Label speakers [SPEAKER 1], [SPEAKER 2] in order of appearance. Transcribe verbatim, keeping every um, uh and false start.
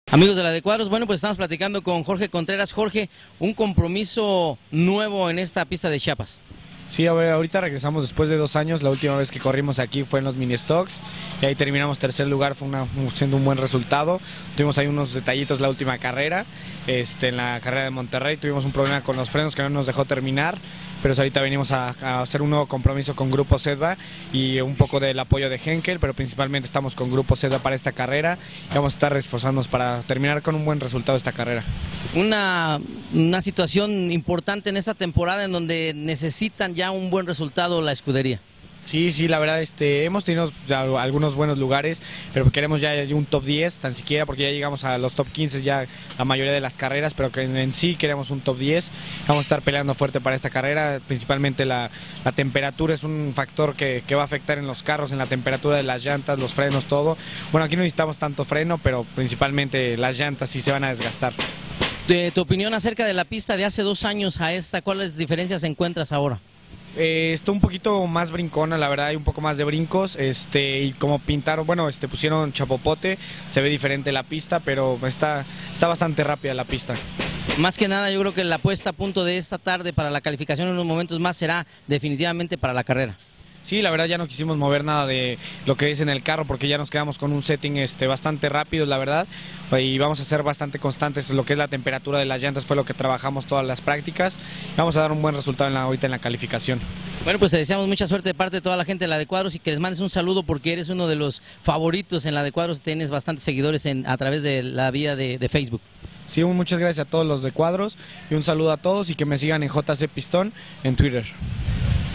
[SPEAKER 1] Amigos de la de Cuadros, bueno, pues estamos platicando con Jorge Contreras. Jorge, un compromiso nuevo en esta pista de Chiapas.
[SPEAKER 2] Sí, ahorita regresamos después de dos años. La última vez que corrimos aquí fue en los mini stocks y ahí terminamos tercer lugar, fue una, siendo un buen resultado. Tuvimos ahí unos detallitos la última carrera, este, en la carrera de Monterrey tuvimos un problema con los frenos que no nos dejó terminar, pero ahorita venimos a, a hacer un nuevo compromiso con Grupo Sedva y un poco del apoyo de Henkel, pero principalmente estamos con Grupo Sedva para esta carrera y vamos a estar esforzándonos para terminar con un buen resultado esta carrera.
[SPEAKER 1] Una, una situación importante en esta temporada en donde necesitan ya un buen resultado la escudería.
[SPEAKER 2] Sí, sí, la verdad, este, hemos tenido ya algunos buenos lugares, pero queremos ya un top diez, tan siquiera, porque ya llegamos a los top quince ya la mayoría de las carreras, pero que en, en sí queremos un top diez. Vamos a estar peleando fuerte para esta carrera, principalmente la, la temperatura es un factor que, que va a afectar en los carros, en la temperatura de las llantas, los frenos, todo. Bueno, aquí no necesitamos tanto freno, pero principalmente las llantas sí se van a desgastar.
[SPEAKER 1] De tu opinión acerca de la pista de hace dos años a esta, ¿cuáles diferencias encuentras ahora?
[SPEAKER 2] Eh, está un poquito más brincona, la verdad, hay un poco más de brincos, este, y como pintaron, bueno, este, pusieron chapopote, se ve diferente la pista, pero está, está bastante rápida la pista.
[SPEAKER 1] Más que nada, yo creo que la puesta a punto de esta tarde para la calificación en unos momentos más será definitivamente para la carrera.
[SPEAKER 2] Sí, la verdad ya no quisimos mover nada de lo que es en el carro porque ya nos quedamos con un setting este, bastante rápido, la verdad, y vamos a ser bastante constantes. Lo que es la temperatura de las llantas fue lo que trabajamos todas las prácticas. Vamos a dar un buen resultado en la, ahorita en la calificación.
[SPEAKER 1] Bueno, pues te deseamos mucha suerte de parte de toda la gente de la de Cuadros y que les mandes un saludo porque eres uno de los favoritos en la de Cuadros, tienes bastantes seguidores en, a través de la vía de, de Facebook.
[SPEAKER 2] Sí, muchas gracias a todos los de Cuadros y un saludo a todos y que me sigan en J C Pistón en Twitter.